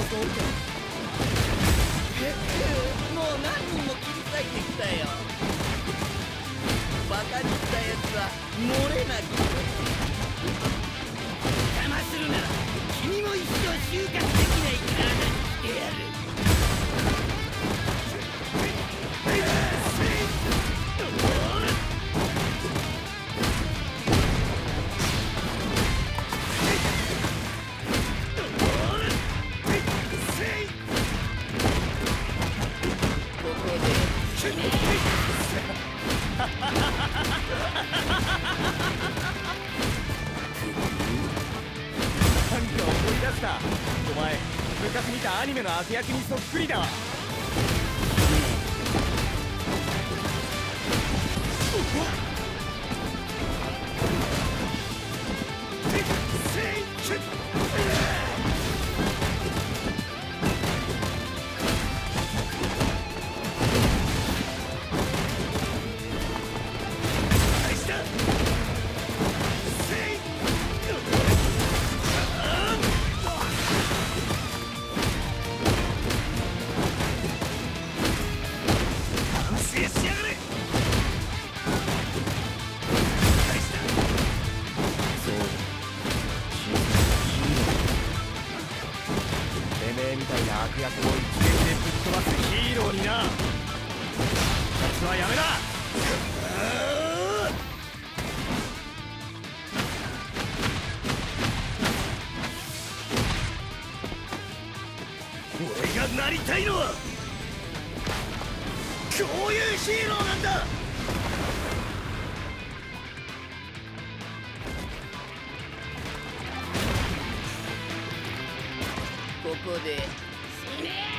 もう何人も切り裂いてきたよ。バカにしたやつは漏れなく邪魔するなら君も一生収穫できない体にしてやる。 お前昔見たアニメの悪役にそっくりだわ。みたいな悪役を一撃でぶっ飛ばすヒーローにな。奴はやめな。俺がなりたいのはこういうヒーローなんだ。 ここで死ねー。